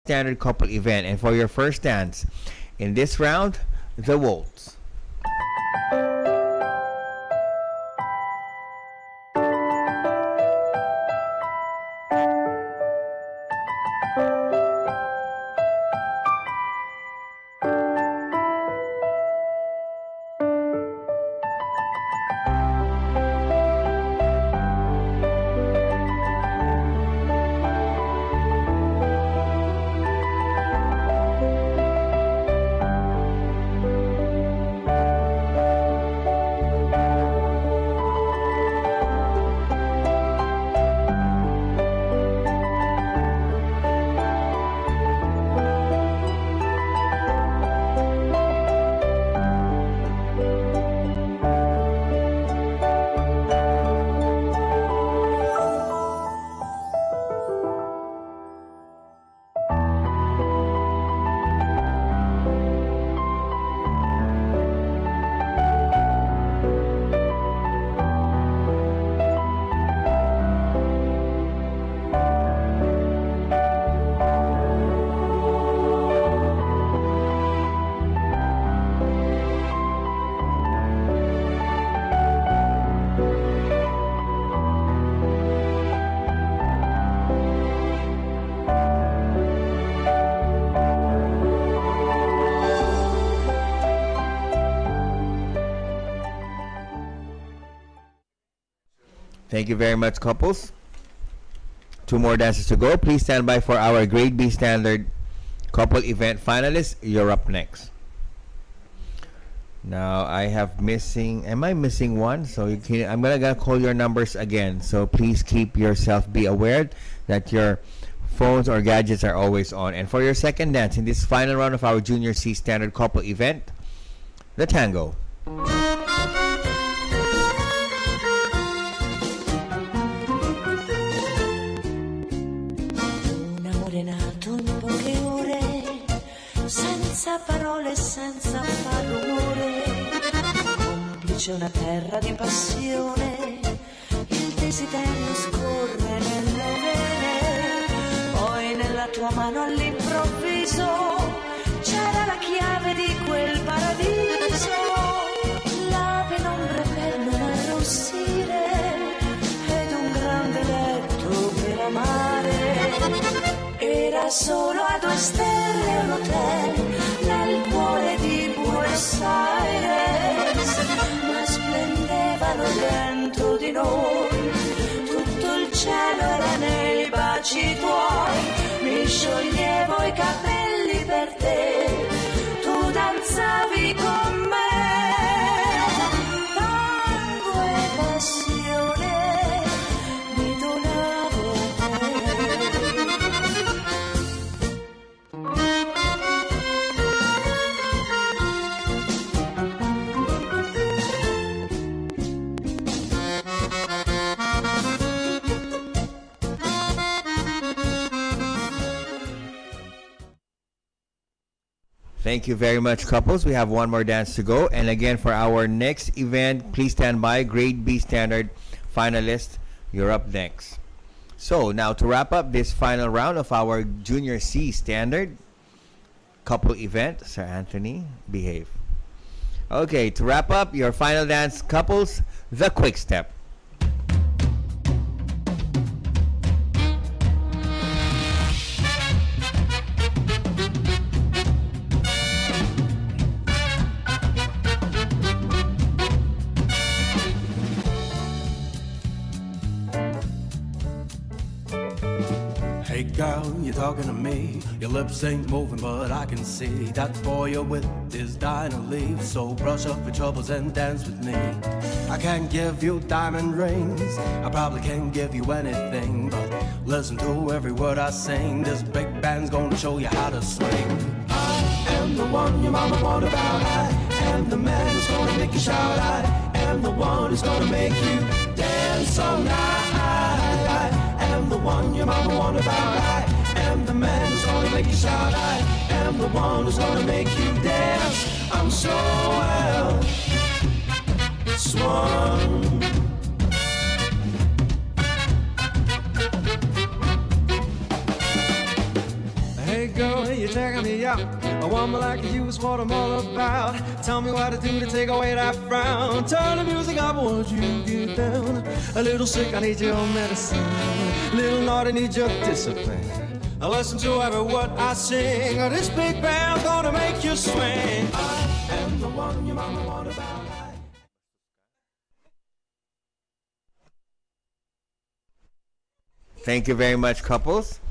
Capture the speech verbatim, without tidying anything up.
Standard Couple event. And for your first dance in this round, the waltz. Thank you very much, couples. Two more dances to go. Please stand by for our Grade B Standard Couple Event finalists. You're up next. Now I have missing. Am I missing one? So you can. I'm gonna, gonna call your numbers again. So please keep yourself. Be aware that your phones or gadgets are always on. And for your second dance in this final round of our Junior C Standard Couple Event, the tango. Senza parole, senza far rumore, complice una terra di passione, il desiderio scorre nelle vene, poi nella tua mano all'improvviso c'era la chiave di quel paradiso, la penombra per non arrossire ed un grande letto per amare. Era solo a due stelle un hotel nel cuore di Buenos Aires, ma splendevano dentro di noi, tutto il cielo era nei baci tuoi, mi scioglievo i capelli per te, tu danzavi con me, tango e passione mi donavo a te. Thank you very much, couples. We have one more dance to go. And again, for our next event, please stand by. Grade B Standard finalist, you're up next. So now to wrap up this final round of our Junior C Standard Couple event, Sir Anthony, behave. Okay, to wrap up your final dance, couples, the quick step. Hey girl, you're talking to me. Your lips ain't moving, but I can see that boy you're with is dying to leave. So brush off your troubles and dance with me. I can't give you diamond rings, I probably can't give you anything, but listen to every word I sing. This big band's gonna show you how to swing. I am the one your mama warned about. I am the man who's gonna make you shout. I am the one who's gonna make you dance all night. I am the one your mama warned about. I am the man who's gonna make you shout. I am the one who's gonna make you dance. I'm so well swung. Hey girl, you're taking me out. A woman like you is what I'm all about. Tell me what to do to take away that frown. Turn the music up, won't you get down? A little sick, I need your medicine. A little naughty, need your discipline. I listen to every word I sing. This big band's gonna make you swing. I am the one your mama wanted about. Thank you very much, couples.